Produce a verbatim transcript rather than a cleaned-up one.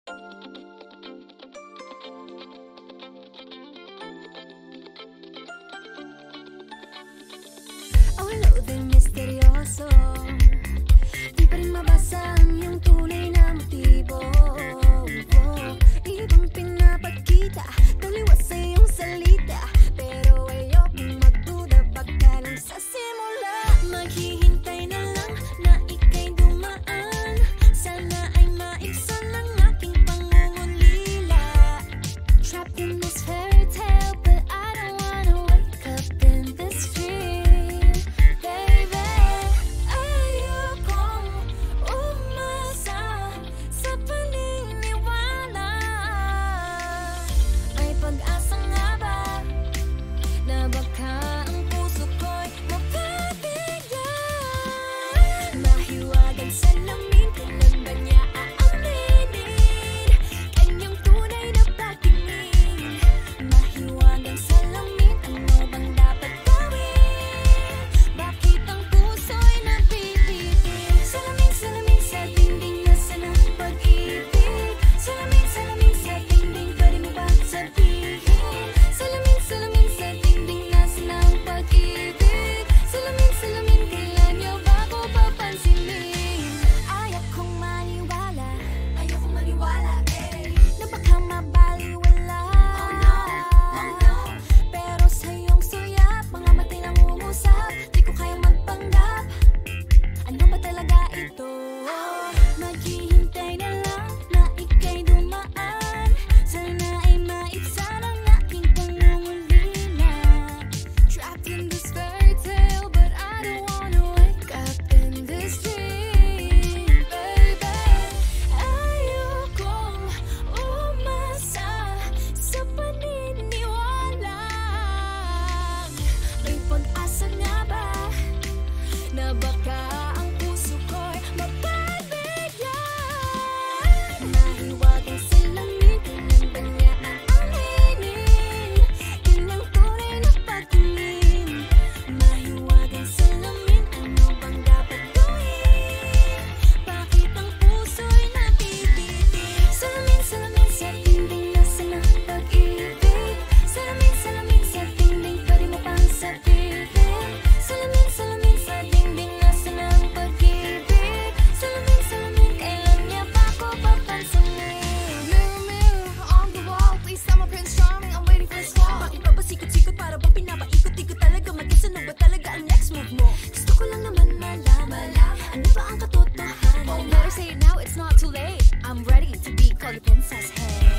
Awalo din misteryoso, di pa rin mabasa ang iyong tunay na motibo. Ibang pinapakita, taliwas sa iyong salita, pero ayokong magduda, baka lang sa simula. Maghihintay na lang na ika'y dumaan, sana ay maibsan ang aking pangungulila. Trapped in this fairy tale, but I don't wanna wake up in this dream. Baby, ayokong umasa sa paniniwala. May pag-asa nga ba na baka ang puso ko'y mapabigyan? Mahiwagang salamin, kailan ba niya aaminin kanyang tunay na pagtingin? Mahiwagang salamin, ano bang dapat gawin? Bakit ang puso'y napipitin? Salamin, salamin sa dingding, nasaan ang pag-ibig? Salamin, salamin sa dingding, pwede mo ba sabihin? Salamin, salamin sa dingding, nasaan ang pag-ibig? Salamin, salamin, kailan niyo ba ako papansinin? Ayaw kong maniwala, ayaw kong maniwala, eh, na baka mabaliwala. Oh no, oh no. Pero sa iyong suyap, mga mata'y nangungusap, di ko kayang magpanggap. Ano ba talaga ito? Maghihintay na lang na ika'y dumaan, sana ay maibsan ang aking pangungulila. Trapped in this fairy tale, but I don't wanna wake up in this dream. Baby, ayokong umasa sa paniniwala. May pag-asa nga ba na baka ang puso ko'y mapabigyan? Mahiwagang salamin, kailan ba niya aaminin kanyang tunay na pagtingin? Mahiwagang salamin, ano bang dapat gawin? Bakit ang puso'y napipitin? Salamin, salamin sa dingding, nasaan ang pag-ibig? Salamin, salamin sa dingding, pwede mo pang sabihin? Salamin, salamin sa dingding, nasaan ang pag-ibig? Salamin, salamin, kailan niya ba ako papansinin? Mirror, mirror on the wall, please tell my Prince Charming I'm waiting for this fall. Bakit ba ba sikot-sikot, para bang pinapaikot-ikot talaga? Mag-isa na ba talaga ang next move mo? Gusto ko lang naman malaman, ano ba ang katotohanan? Oh, better say it now, it's not too late. I'm ready to be called the princess. Hey.